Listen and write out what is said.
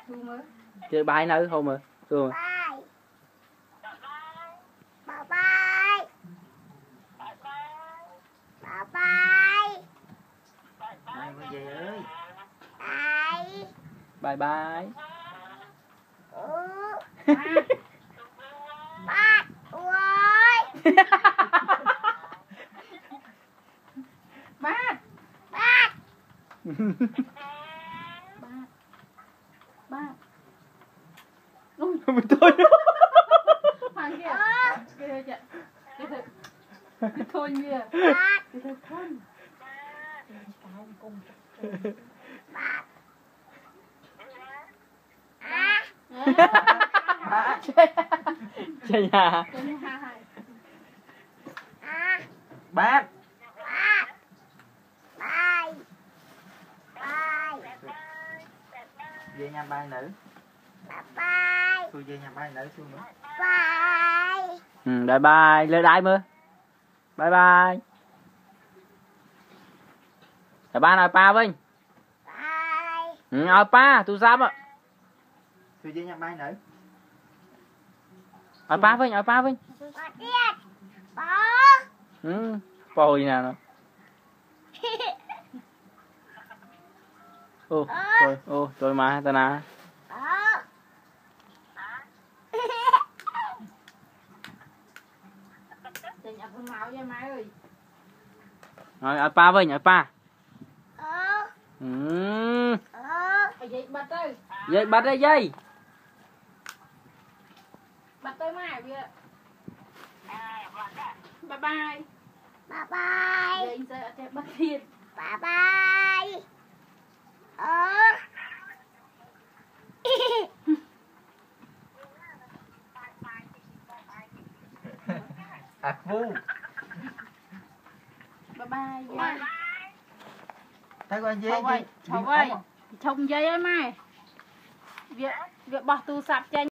chơi bài nữa không mà rồi bye bye bye bye Ai có gì ơi bye bye bye bye ơi Bát. bye Bát. mình thôi Hàng kia. Kia kìa. Kia thôi nhỉ. Kia thôi con. chơi nhà bác bye bye về nhà bài nữ bye tôi về nhà bài nữ xuống nữa bye bye bye lên đai mơ bye bye cả ba nói pa với bye nói pa tôi dám ạ tôi về nhà bài nữ nói pa với bỏ tiền bỏ bồi nè nó ô tôi mà ta nè Chạy nhập con máu cho má ơi. nói pa với nói pa Dậy bật ơi. dây bắt đây dây Bật tới mai bây giờ. Bye bye. bye bye Giờ anh sẽ chạy bật thiệt. bye bye vu Bye bye. thấy con dế Thôi ơi. Chồng dây ơi mai. Việc bỏ tù sạp cho